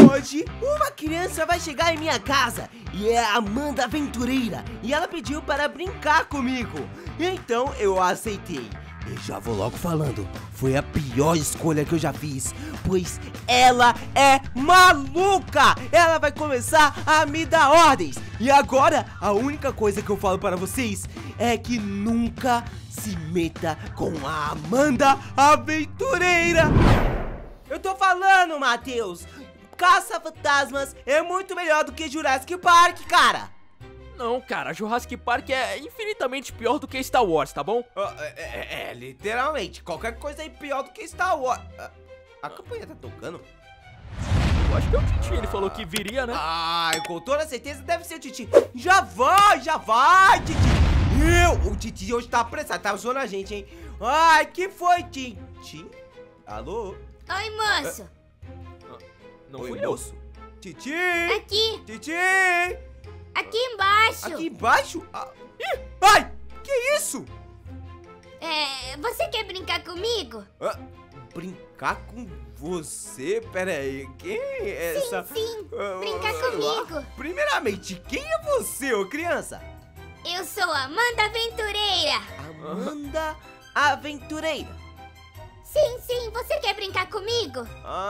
Hoje, uma criança vai chegar em minha casa e é a Amanda Aventureira e ela pediu para brincar comigo. Então eu aceitei. E já vou logo falando, foi a pior escolha que eu já fiz, pois ela é maluca! Ela vai começar a me dar ordens. E agora, a única coisa que eu falo para vocês é que nunca se meta com a Amanda Aventureira. Eu tô falando, Matheus, Caça-Fantasmas é muito melhor do que Jurassic Park, cara. Não, cara, Jurassic Park é infinitamente pior do que Star Wars, tá bom? Literalmente, qualquer coisa é pior do que Star Wars. A campanha tá tocando? Eu acho que é o Titi, ele falou que viria, né? Com toda certeza deve ser o Titi. Já vai, Titi. O Titi hoje tá apressado, tá zoando a gente, hein? Ai, que foi, Titi? Alô? Oi, moço. Não Oi, fui eu. moço. Titi! Aqui. Titi! Aqui embaixo. Aqui embaixo? Ih, ai, que isso? Você quer brincar comigo? Brincar com você? Pera aí, quem é essa? Sim, brincar comigo. Primeiramente, quem é você, ô criança? Eu sou a Amanda Aventureira. Amanda Aventureira. Sim, você quer brincar comigo?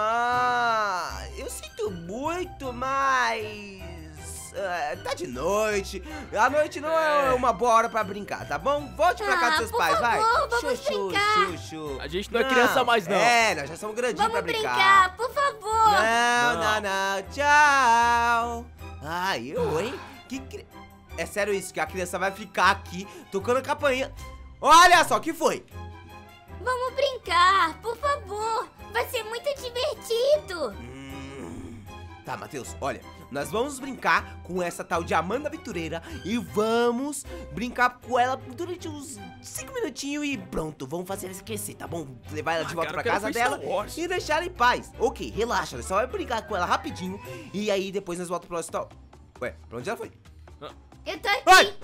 Eu sinto muito, mas... tá de noite. A noite não é uma boa hora pra brincar, tá bom? Volte pra casa dos seus pais, vai. Por favor, vamos brincar. A gente não é criança mais, não. Nós já somos grandinhos pra Vamos brincar. brincar, por favor. Não, tchau. Hein? É sério isso, que a criança vai ficar aqui tocando a campainha. Olha só, que foi? Vamos brincar, por favor. Vai ser muito divertido. Tá, Matheus, olha, nós vamos brincar com essa tal de Amanda Aventureira e vamos brincar com ela durante uns 5 minutinhos e pronto, vamos fazer ela esquecer, tá bom? Levar ela de volta pra casa dela e deixar ela em paz. Ok, relaxa, nós só vai brincar com ela rapidinho e aí depois nós voltamos pro nosso tal. Ué, pra onde ela foi? Eu tô aqui.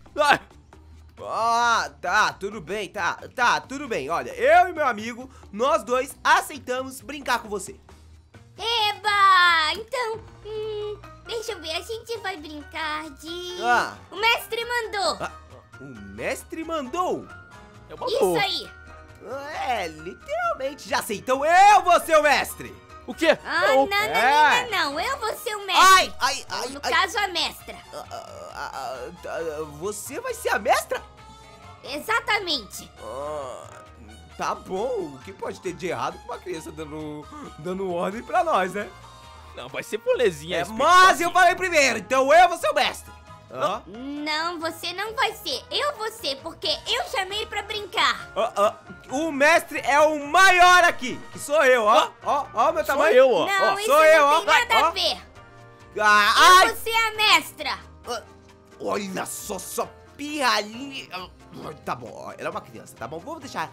Tá, tudo bem, tá, tudo bem. Olha, eu e meu amigo, nós dois aceitamos brincar com você. Eba! Então, deixa eu ver, a gente vai brincar de... O mestre mandou. O mestre mandou? É uma Isso boa. aí. Literalmente já sei, então eu vou ser o mestre. O quê? Não, eu vou ser o mestre. No caso, a mestra. Você vai ser a mestra? Exatamente. Tá bom, o que pode ter de errado com uma criança dando ordem pra nós, né? Não, vai ser molezinha. Mas eu falei primeiro, então eu vou ser o mestre. Não, você não vai ser. Eu vou ser, porque eu chamei pra brincar. O mestre é o maior aqui, que sou eu, ó, meu tamanho. Sou eu, ó. Não, isso sou eu, não tem nada a ver. Ai, Eu vou ser a mestra. olha só pirralhinha. Tá bom, ó, ela é uma criança, tá bom? Vamos deixar,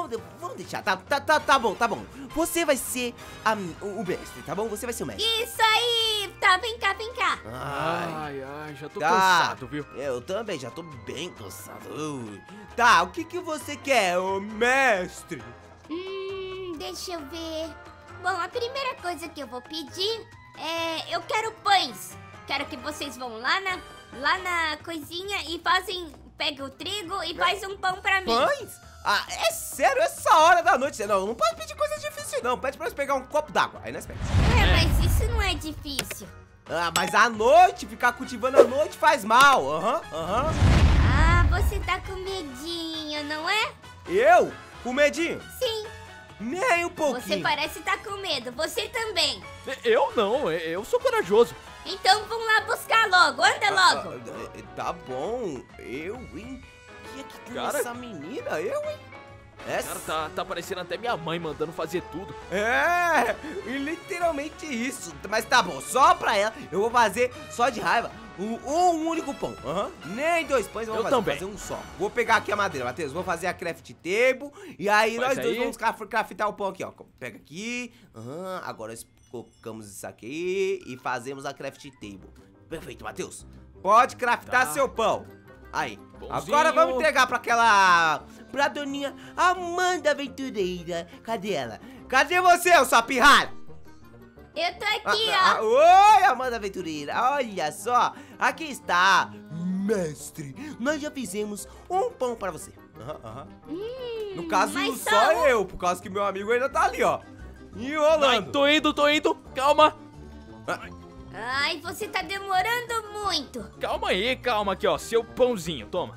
tá bom. Você vai ser o mestre, tá bom? Você vai ser o mestre. Isso aí, tá, vem cá. Ai, já tô cansado, viu? Eu também, já tô bem cansado. Tá, o que você quer, ô mestre? Deixa eu ver. Bom, a primeira coisa que eu vou pedir eu quero pães. Quero que vocês vão lá na coisinha e pega o trigo e faz um pão pra mim. Pães? É sério, essa hora da noite? Não pode pedir coisa difícil não, pede pra nós pegar um copo d'água, aí nós pegamos. Mas isso não é difícil. Mas à noite, ficar cultivando à noite faz mal, Você tá com medinho, não é? Eu? Com medinho? Sim. Nem um pouquinho. Você parece estar com medo, você também. Eu não, eu sou corajoso. Então vamos lá buscar logo, anda logo. Tá bom, eu, hein? Que é que tem Cara, essa menina? Eu, hein? Cara, tá parecendo até minha mãe mandando fazer tudo. E literalmente isso. Mas tá bom, só pra ela eu vou fazer só de raiva um único pão. Nem 2 pães eu vou fazer um só. Vou pegar aqui a madeira, Matheus, vou fazer a craft table. E aí nós dois vamos craftar o pão aqui, ó. Pega aqui. Agora nós colocamos isso aqui e fazemos a craft table. Perfeito, Matheus. Pode craftar seu pão. Aí, bonzinho. Agora vamos entregar pra doninha Amanda Aventureira. Cadê ela? Cadê você, sua pirralha? Eu tô aqui, ó. Oi, Amanda Aventureira. Olha só, aqui está. Mestre, nós já fizemos um pão pra você. No caso, mas só eu, por causa que meu amigo ainda tá ali, ó, enrolando. Ai, tô indo. Calma. Ai, você tá demorando muito. Calma aí, calma aqui, ó. Seu pãozinho, toma.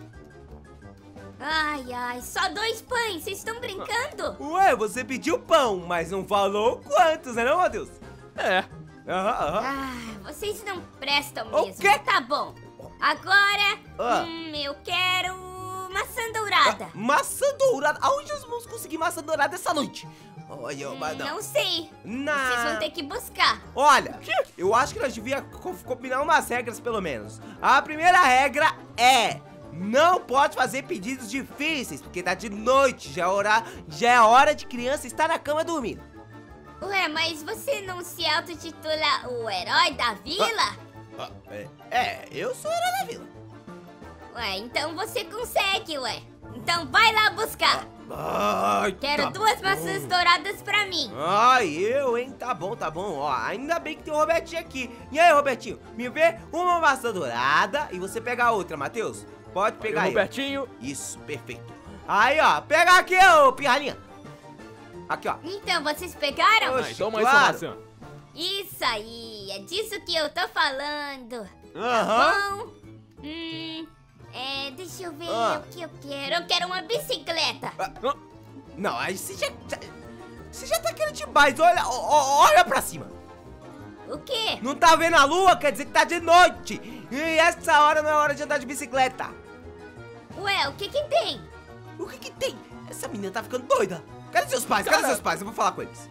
Ai, só 2 pães, vocês estão brincando? Ué, você pediu pão, mas não falou quantos, né não, Matheus? É. Ai, vocês não prestam O mesmo. quê? Tá bom. Agora, eu quero maçã dourada. Maçã dourada? Aonde nós vamos conseguir maçã dourada essa noite? Olha, Não sei. Vocês vão ter que buscar. Olha, eu acho que nós devíamos combinar umas regras, pelo menos. A primeira regra é: não pode fazer pedidos difíceis, porque tá de noite, já é hora de criança estar na cama dormindo. Ué, mas você não se autotitula o herói da vila? Eu sou o herói da vila. Ué, então você consegue, ué. Então vai lá buscar. Ai, Quero tá 2 bom. maçãs douradas pra mim. Ai, hein? Tá bom. Ó, ainda bem que tem o Robertinho aqui. E aí, Robertinho, me vê uma maçã dourada e você pega a outra, Matheus. Pode pegar aí. Robertinho. Isso, perfeito. Aí, ó, pega aqui, ô pirralhinha. Aqui, ó. Então, vocês pegaram? Oxe, Toma claro. essa maçã. Isso aí, é disso que eu tô falando. Aham. Bom, deixa eu ver Ah. o que eu quero. Eu quero uma bicicleta. Não, aí você já tá querendo demais. Olha pra cima. O quê? Não tá vendo a lua? Quer dizer que tá de noite. E essa hora não é hora de andar de bicicleta. Ué, o que que tem? O que tem? Essa menina tá ficando doida. Cadê seus pais? Eu vou falar com eles.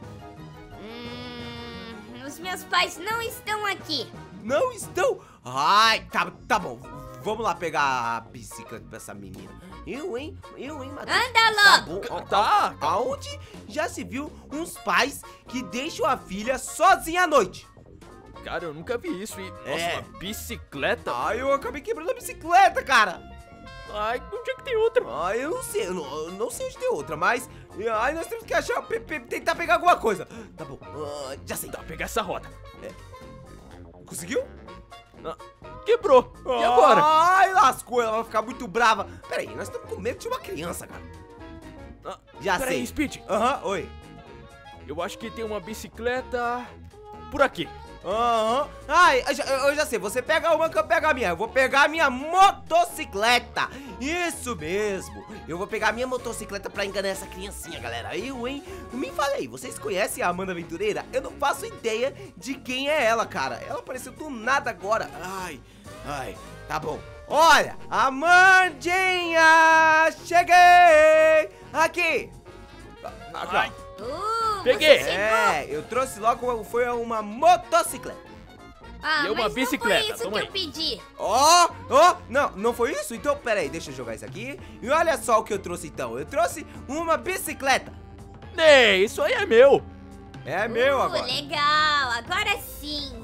Os meus pais não estão aqui. Não estão? Ai, tá bom. Vamos lá pegar a bicicleta pra essa menina. Eu, hein, Matheus? Anda Tá logo. bom. Tá. Aonde já se viu uns pais que deixam a filha sozinha à noite? Cara, eu nunca vi isso. E, nossa, É. uma bicicleta? Ai, eu acabei quebrando a bicicleta, cara. Ai, onde é que tem outra? Ai, eu não sei, eu não sei onde tem outra, mas... Ai, nós temos que achar, tentar pegar alguma coisa. Tá bom, já sei. Tá, pegar essa roda. Conseguiu? Quebrou. E agora? Ai, lascou, ela vai ficar muito brava. Pera aí, nós estamos com medo de uma criança, cara. Já Pera aí, sei. Speed. Oi. Eu acho que tem uma bicicleta por aqui. Ai, eu já sei, você pega uma que eu pego a minha. Eu vou pegar a minha motocicleta. Isso mesmo. Eu vou pegar a minha motocicleta pra enganar essa criancinha, galera. Eu me falei, vocês conhecem a Amanda Aventureira? Eu não faço ideia de quem é ela, cara. Ela apareceu do nada agora. Ai, tá bom. Olha, Amandinha, cheguei. Aqui. Ai. Você Peguei. chegou. Eu trouxe logo, foi uma motocicleta. Ah, E uma mas bicicleta, não foi isso toma que aí. eu pedi. Não foi isso? Então, pera aí, deixa eu jogar isso aqui. E olha só o que eu trouxe então. Eu trouxe uma bicicleta. Ei, isso aí é meu. É meu agora. Legal, agora sim.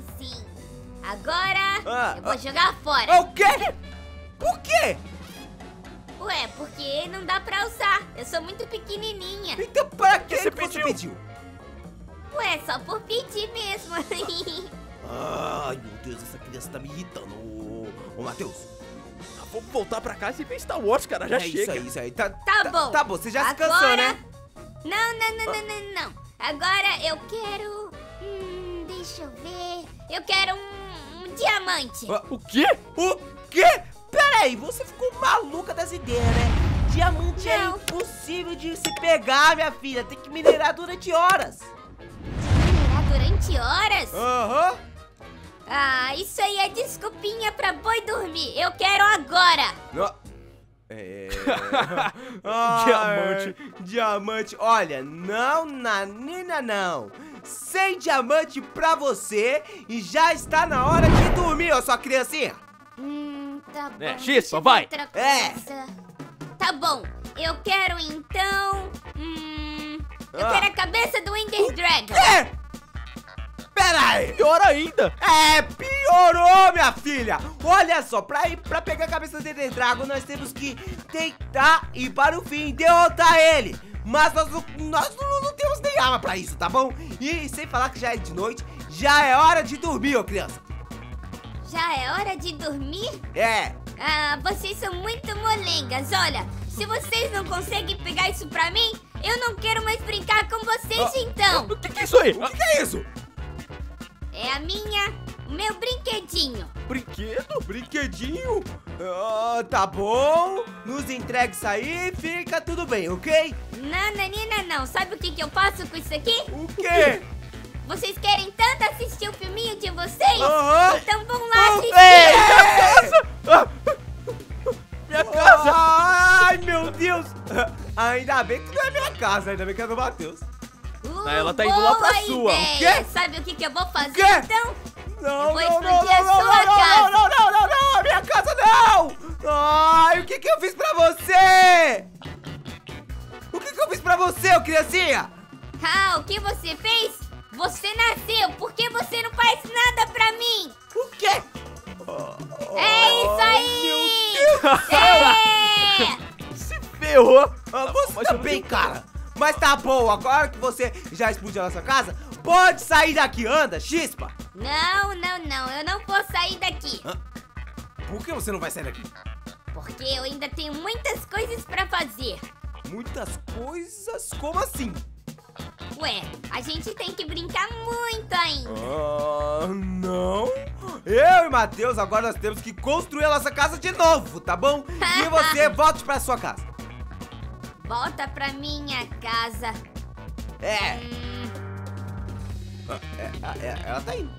Agora eu vou jogar fora. O quê? Por quê? Ué, porque não dá pra usar. Eu sou muito pequenininha. Então, para que Você você pediu? pediu? Ué, só por pedir mesmo. Ai, meu Deus, essa criança tá me irritando. Ô, Matheus. Vamos voltar pra casa e ver Star Wars, cara. Já chega. Isso aí. Tá bom. Tá bom, você já se cansou, né? Não. Agora eu quero... deixa eu ver... Eu quero um diamante. O quê? O quê? Pera aí, você ficou maluca das ideias, né? Diamante é Não. impossível de se pegar, minha filha. Tem que minerar durante horas. Minerar durante horas? Aham. Ah, isso aí é desculpinha pra boi dormir. Eu quero agora. Diamante. Olha, não, Nanina, não. Sem diamante pra você e já está na hora de dormir, ó, sua criancinha. Tá bom. É, X, deixa só eu ver vai. outra coisa. Tá bom, eu quero então... eu quero a cabeça do Ender Dragon. Pera aí. Pior ainda. Piorou, minha filha. Olha só, pra pegar a cabeça do Ender Dragon, nós temos que tentar ir para o fim, derrotar ele. Mas nós não temos nem tem arma pra isso, tá bom? E sem falar que já é de noite, já é hora de dormir, ô criança. Já é hora de dormir? É. Ah, vocês são muito molengas. Olha, se vocês não conseguem pegar isso pra mim, eu não quero mais brincar com vocês, então. O que é isso aí? O que é isso? É o meu brinquedinho. Brinquedo? Brinquedinho? Ah, tá bom. Nos entregue isso aí e fica tudo bem, ok? Não, Nanina, não. Sabe o que eu faço com isso aqui? O quê? Vocês querem tanto assistir o filminho de vocês? Aham. Então vão lá assistir. Minha casa! Ai, meu Deus. Ainda bem que não é minha casa, ainda bem que é do Matheus. Ela tá indo lá pra Boa sua. ideia. Sabe o que eu vou fazer, Quê? então? Não, Eu vou não, não, explodir a não, sua não, casa. não, a minha casa não! Ai, o que eu fiz pra você? O que eu fiz pra você, ô criancinha? Ah, o que você fez? Você nasceu, por que você não faz nada pra mim? O quê? É isso aí! Meu Deus! É! Se ferrou! Você Mas eu não também, tenho- cara. Mas tá bom, agora que você já explodiu a nossa casa, pode sair daqui, anda, chispa. Não, eu não vou sair daqui. Por que você não vai sair daqui? Porque eu ainda tenho muitas coisas pra fazer. Muitas coisas? Como assim? Ué, a gente tem que brincar muito ainda. Ah, não. Eu e Matheus agora nós temos que construir a nossa casa de novo, tá bom? E você volte pra sua casa. Volta pra minha casa. É, ela tá indo.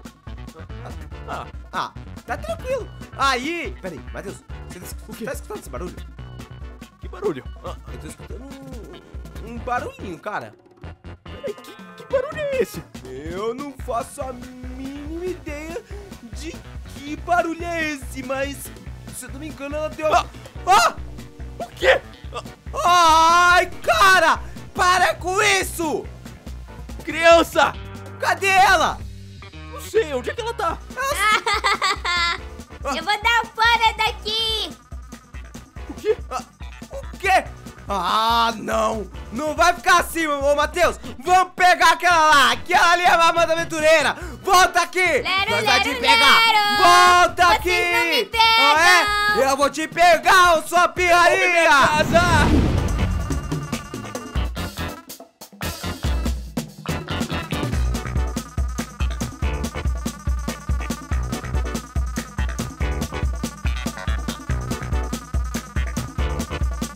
Ah, Tá tranquilo. Aí, peraí, Matheus, você quê? tá escutando esse barulho? que barulho? Eu tô escutando um barulhinho, cara. Peraí, que barulho é esse? Eu não faço a mínima ideia de que barulho é esse, mas se eu não me engano, ela deu. O quê? Ai, cara! Para com isso! Criança! Cadê ela? Não sei, onde é que ela tá? Eu vou dar fora daqui. O quê? O quê? Ah, não! Não vai ficar assim, ô Matheus! Vamos pegar aquela lá! Aquela ali é a Amanda Aventureira! Volta aqui! Lero, Nós vai te lero, pegar! lero! Volta Vocês aqui! não me pegam! Ah, é? Eu vou te pegar, ô sua Minha pirraria! casa!